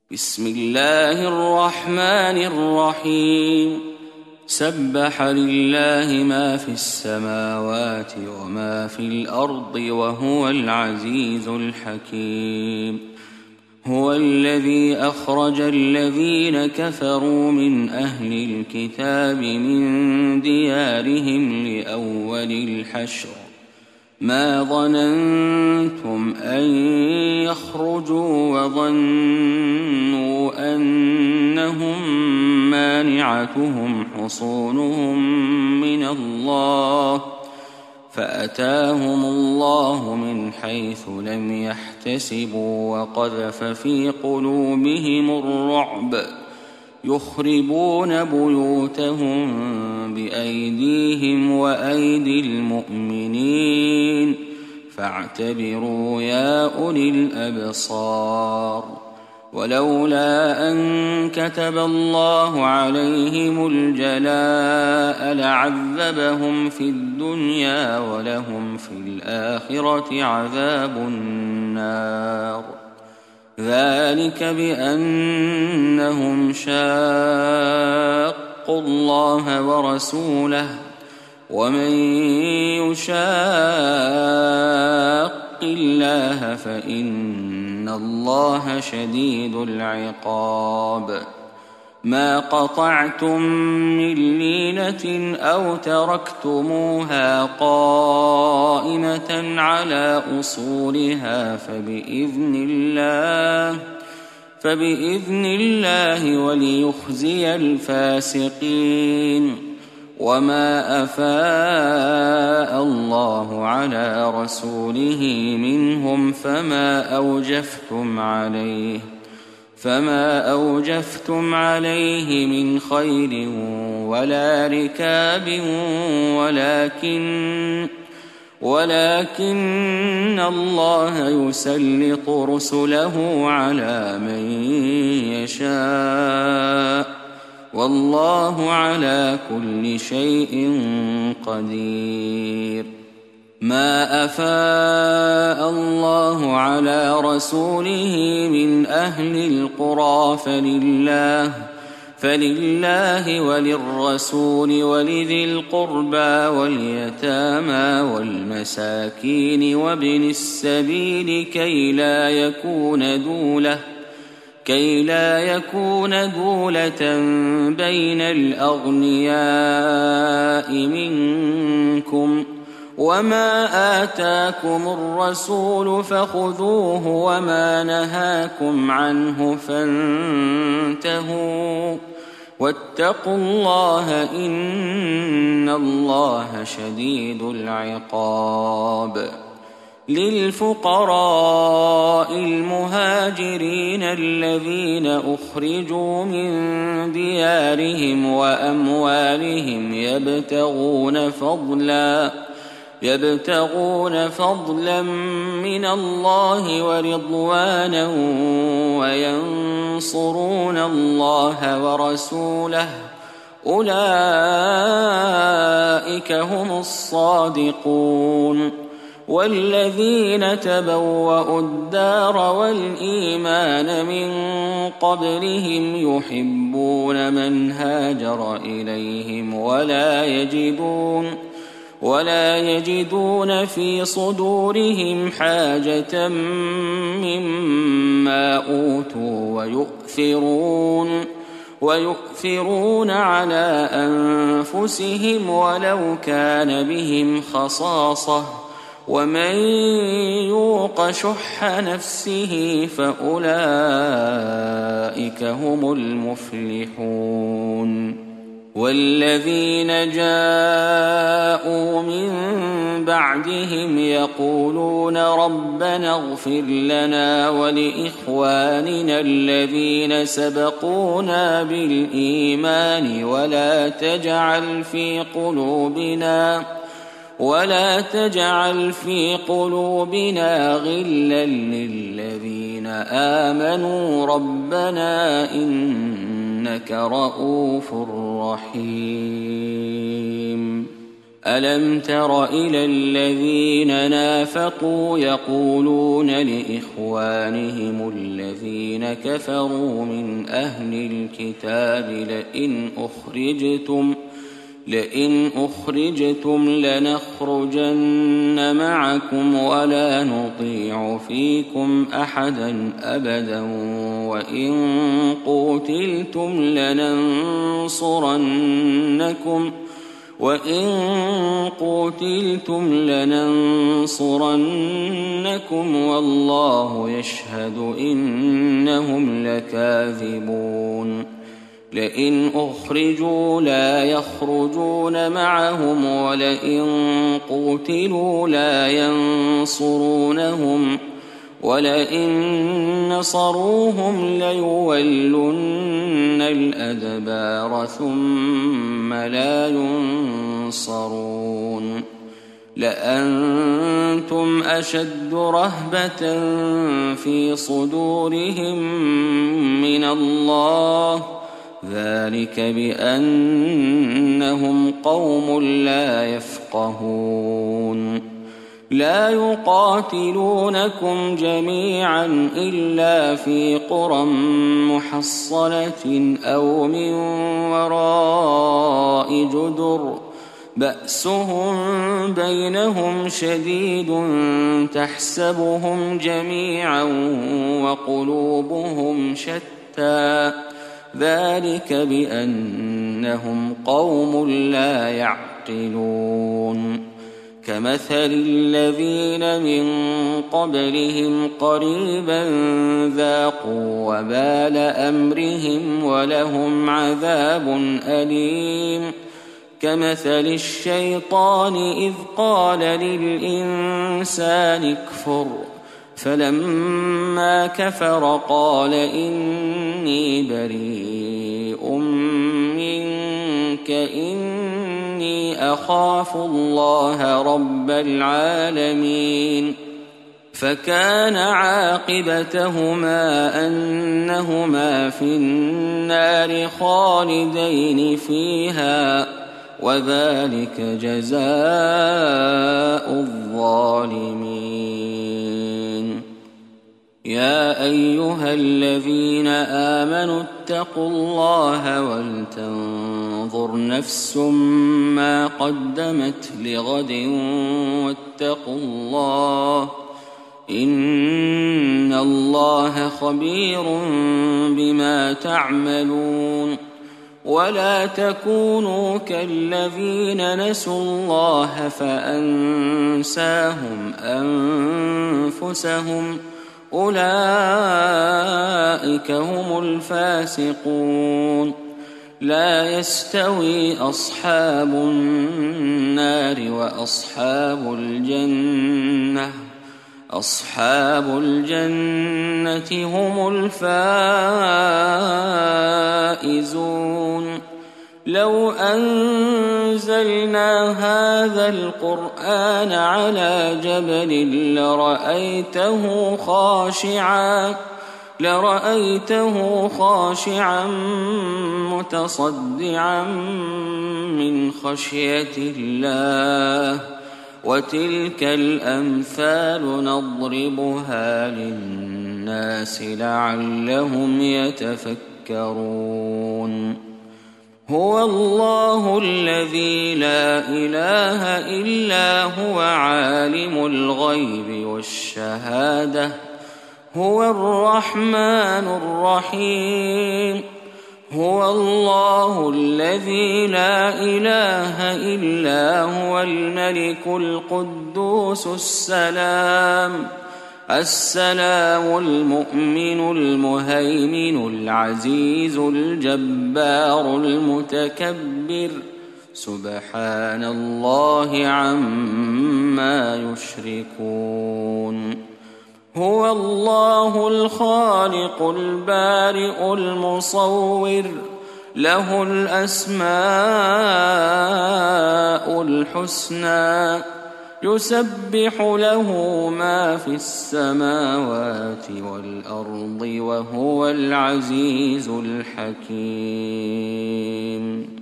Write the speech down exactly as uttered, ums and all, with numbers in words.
بسم الله الرحمن الرحيم سبح لله ما في السماوات وما في الأرض وهو العزيز الحكيم هو الذي أخرج الذين كفروا من أهل الكتاب من ديارهم لأول الحشر ما ظننتم أن يخرجوا وظنوا أنهم مانعتهم حصونهم من الله فأتاهم الله من حيث لم يحتسبوا وقذف في قلوبهم الرعب يخربون بيوتهم بأيديهم وأيدي المؤمنين فاعتبروا يا أولي الأبصار ولولا أن كتب الله عليهم الجلاء لعذبهم في الدنيا ولهم في الآخرة عذاب النار ذلك بأنهم شاقوا الله ورسوله ومن يشاق الله فإن الله شديد العقاب ما قطعتم من لينة أو تركتموها قائمة على أصولها فبإذن الله فبإذن الله وليخزي الفاسقين وما أفاء الله على رسوله منهم فما أوجفتم عليه فما أوجفتم عليه من خيل ولا ركاب ولكن ولكن الله يسلط رسله على من يشاء والله على كل شيء قدير ما أفاء الله على رسوله من أهل القرى فلله فلله وللرسول ولذي القربى واليتامى والمساكين وابن السبيل كي لا يكون دولة كي لا يكون دولة بين الأغنياء منكم وما آتاكم الرسول فخذوه وما نهاكم عنه فانتهوا واتقوا الله إن الله شديد العقاب للفقراء المهاجرين الذين أخرجوا من ديارهم وأموالهم يبتغون فضلا يبتغون فضلا من الله ورضوانا وينصرون الله ورسوله أولئك هم الصادقون والذين تبوأوا الدار والإيمان من قبلهم يحبون من هاجر إليهم ولا يجدون ولا يجدون في صدورهم حاجة مما أوتوا ويؤثرون ويؤثرون على أنفسهم ولو كان بهم خصاصة ومن يوق شح نفسه فأولئك هم المفلحون والذين جاءوا من بعدهم يقولون ربنا اغفر لنا ولإخواننا الذين سبقونا بالإيمان ولا تجعل في قلوبنا ولا تجعل في قلوبنا غلا للذين آمنوا ربنا إنك رؤوف رحيم ألم تر إلى الذين نافقوا يقولون لإخوانهم الذين كفروا من أهل الكتاب لئن أخرجتم لئن أخرجتم لنخرجن معكم ولا نطيع فيكم أحدا أبدا وإن قوتلتم لننصرنكم وإن قوتلتم لننصرنكم والله يشهد إنهم لكاذبون لئن أخرجوا لا يخرجون معهم ولئن قوتلوا لا ينصرونهم ولئن نصروهم ليولن الأدبار ثم لا ينصرون لأنتم أشد رهبة في صدورهم من الله ذلك بأنهم قوم لا يفقهون لا يقاتلونكم جميعا إلا في قرى محصنة أو من وراء جدر بأسهم بينهم شديد تحسبهم جميعا وقلوبهم شتى ذلك بأنهم قوم لا يعقلون كمثل الذين من قبلهم قريبا ذاقوا وبال أمرهم ولهم عذاب أليم كمثل الشيطان إذ قال للإنسان اكفر فلما كفر قال إني بريء منك إني أخاف الله رب العالمين فكان عاقبتهما أنهما في النار خالدين فيها وذلك جزاء الظالمين يا أيها الذين آمنوا اتقوا الله ولتنظر نفس ما قدمت لغد واتقوا الله إن الله خبير بما تعملون ولا تكونوا كالذين نسوا الله فأنساهم أنفسهم أولئك هم الفاسقون لا يستوي أصحاب النار وأصحاب الجنة أصحاب الجنة هم الفائزون لو أنزلنا هذا القرآن على جبل لرأيته خاشعا لرأيته خاشعا متصدعا من خشية الله وتلك الأمثال نضربها للناس لعلهم يتفكرون هو الله الذي لا إله إلا هو عالم الغيب والشهادة هو الرحمن الرحيم هو الله الذي لا إله إلا هو الملك القدوس السلام السلام المؤمن المهيمن العزيز الجبار المتكبر سبحان الله عما يشركون هو الله الخالق البارئ المصور له الأسماء الحسنى يسبح له ما في السماوات والأرض وهو العزيز الحكيم.